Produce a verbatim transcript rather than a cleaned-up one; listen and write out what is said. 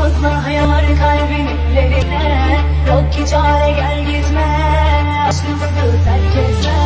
fazla yar kalbin ellerine. Yok ki çare, gel gitme, aşkımızı terk etme.